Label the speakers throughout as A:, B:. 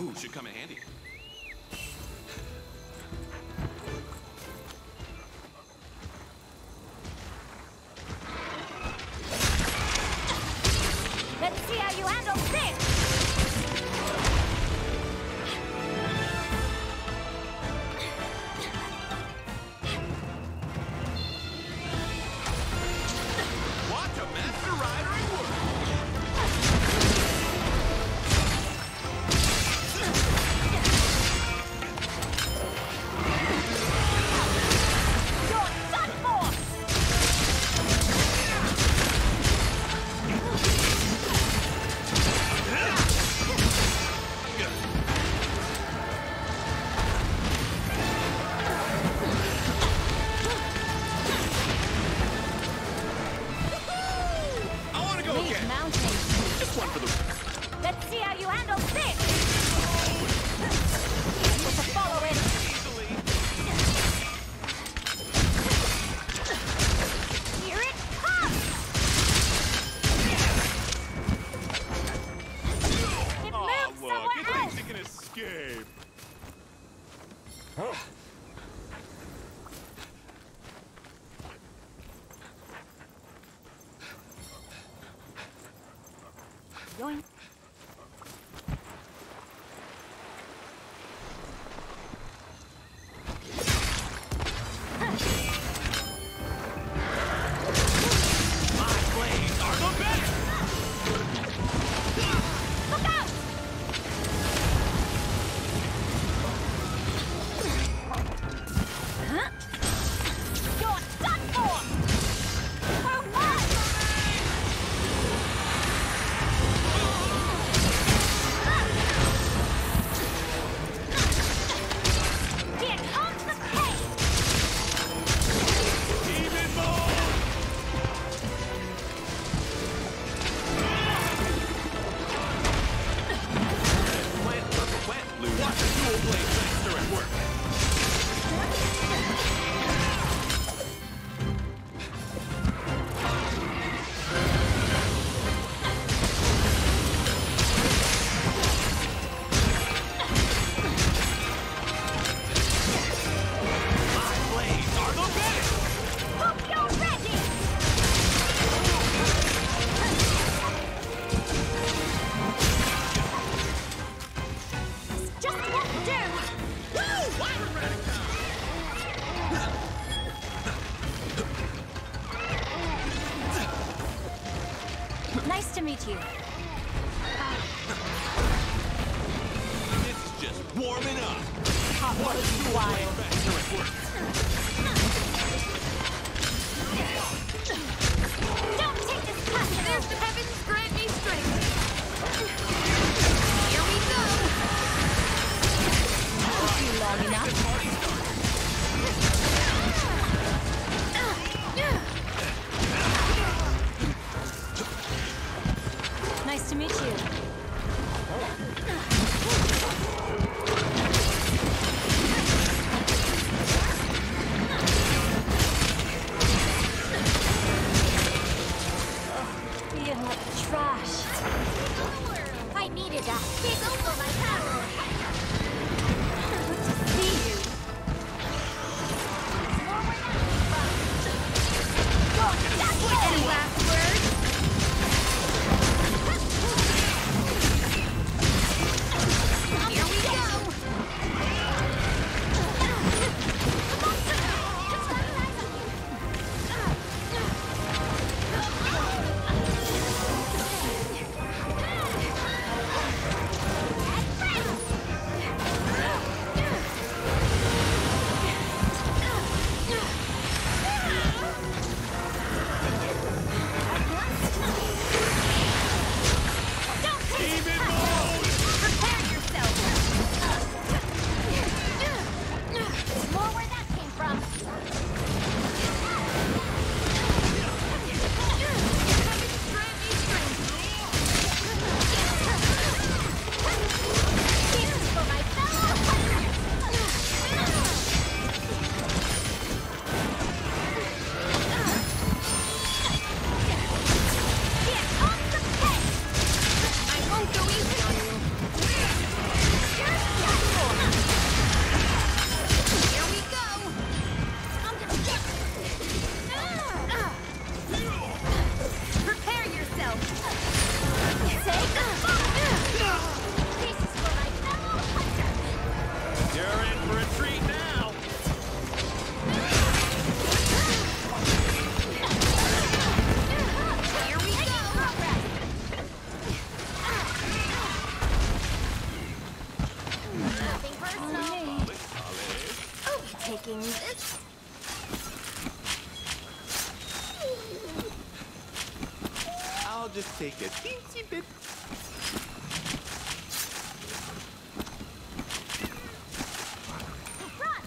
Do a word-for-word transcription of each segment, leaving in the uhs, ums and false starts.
A: Ooh, should come in handy.
B: Let's see how you handle this!
A: Watch a master rider at work!
B: You're done for!
A: I want to go
B: Leave
A: again!
B: mountain.
A: Just one for the...
B: Let's see how you handle this! Able to follow it!
A: Easily.
B: Here it comes! It
A: Oh,
B: moves
A: look,
B: somewhere
A: it
B: else!
A: thinks it can escape.
B: Yoink.
A: My blades are the best!
B: Look out! Huh? You're done for! For what? Here comes the pain!
A: Even more! Plant purple, plant blue. Watch a dual blade master at work. My blades are the best!
B: Hope you're ready! This just won't do!
A: Woo! Fire radical!
B: Nice to meet you.
A: This is just warming up.
B: Hot water's too wild.
A: Master at work.
B: Don't take this passive!
C: There's the heavens grant me strength. Here we go.
B: Took you long enough. Nice to meet you.
C: Nothing personal.
A: Locale.
C: Oh, taking this.
A: I'll just take a teensy bit.
C: Run!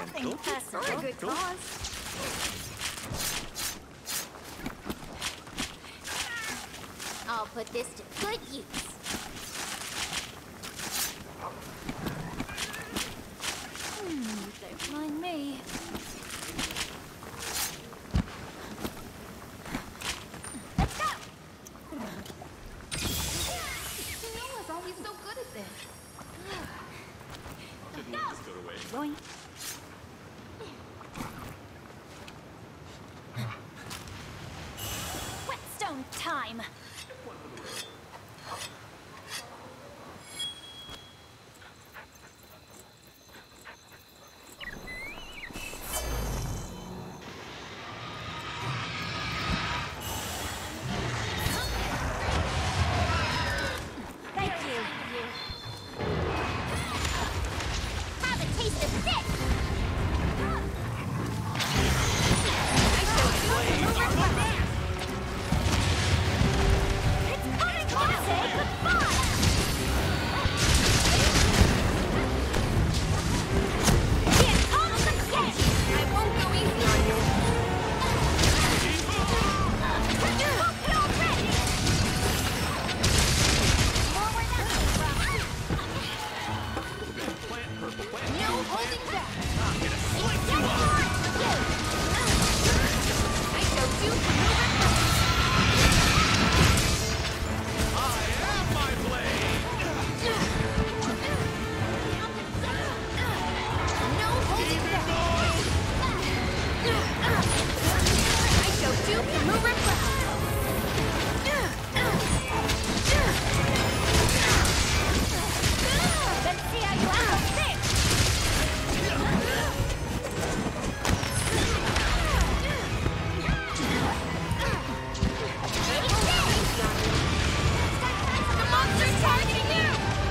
B: Nothing personal.
C: For a good cause. I'll put this to good use.
B: Hmm, don't mind me. Let's go!
C: Noah's always so good at this.
A: Didn't let this go to waste.
B: Yoink. Whetstone time! Thank you.
C: Have a taste of this!
B: It's coming! Say goodbye! Here comes the king!
C: I won't go easy on you.
B: Look already! Forward and
A: Plant purple, plant
C: No holding back.
A: I'm gonna slice you up.
C: I showed you to move it.
A: I am my blade.
C: No holding back. I showed you to move it.
B: Let's see how you handle this!
C: The monster's targeting you!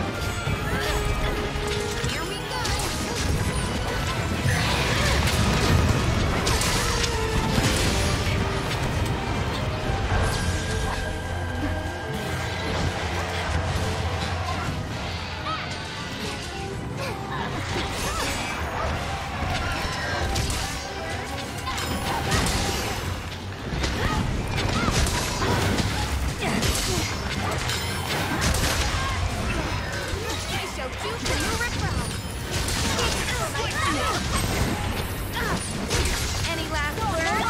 C: Here we go! I showed you to move it round. Any last words?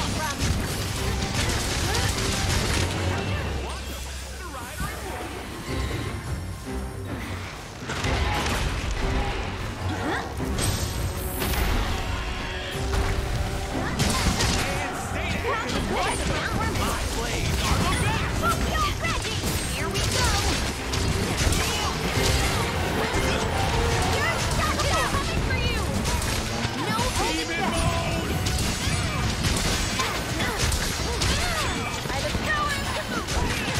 A: My blades are the best.
B: Hope you're ready!
C: Here we go!
B: You're stuck here!
C: Coming for you! No holding
A: Demon
C: back!
A: mode.
C: I was going to move.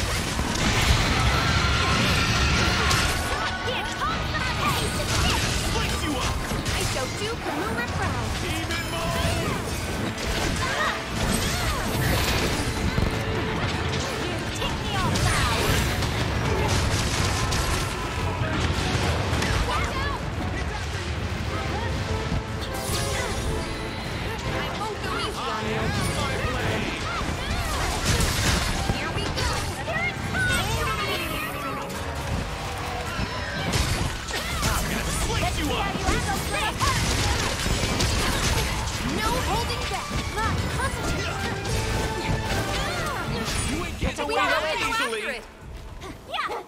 B: Here comes the taste of this!
A: Slice you up.
C: I showed you to move it round.
A: Demon mode.
B: You take me off now!
C: Watch out! I won't go easy
A: I
C: on you.
A: am my blade.
C: Here we go.
B: Here it comes!
A: I'm gonna slice
B: Let's
A: you
B: see
A: up.
B: how you handle this!
C: No holding back.
B: Look, concentrate!
A: You ain't getting
C: We
A: away
C: have
A: that
C: to go
A: easily.
C: after it.
B: Yeah!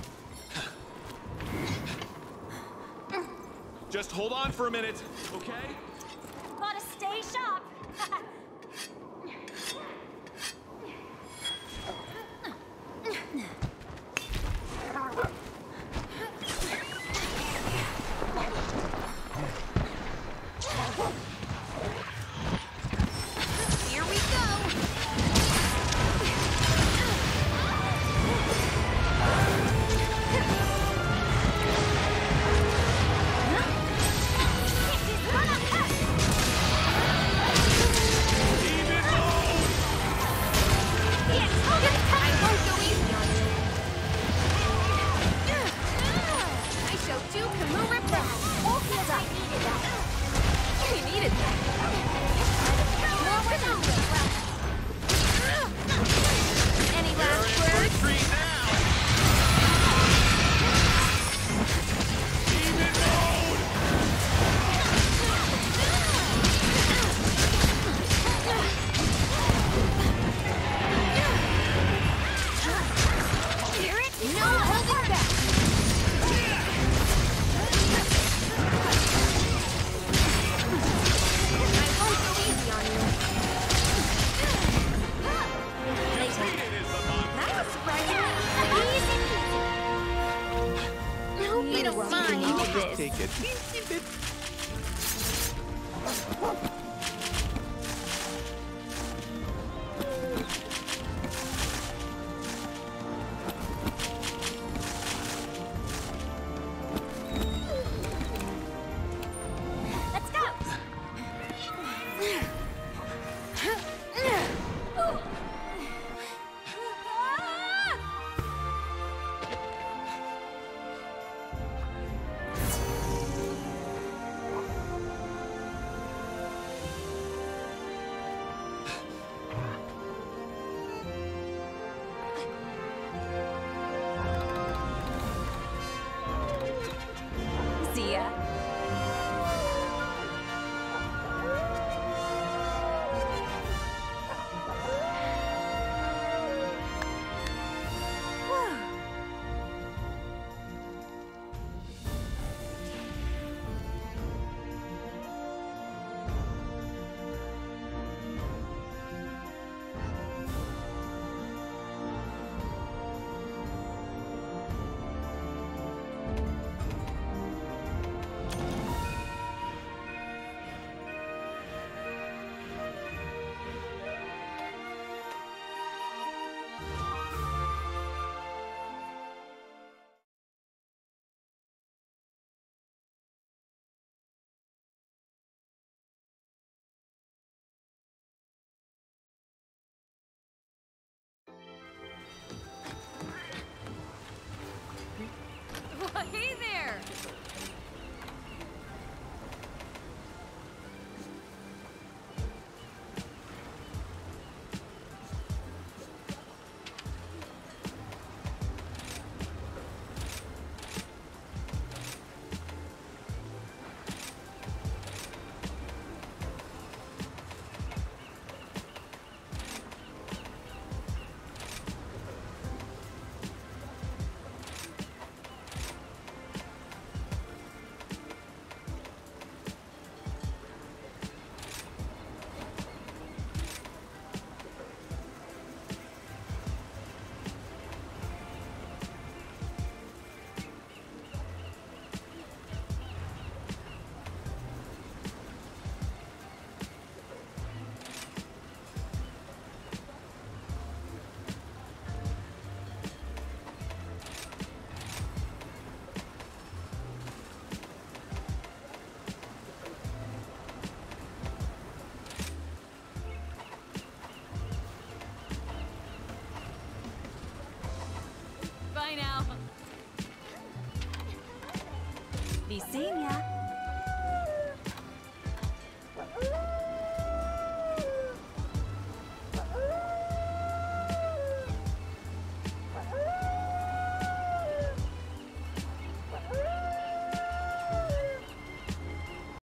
B: Yeah!
A: Just hold on for a minute, okay?
B: Gotta stay sharp!
C: Here we go. Captain!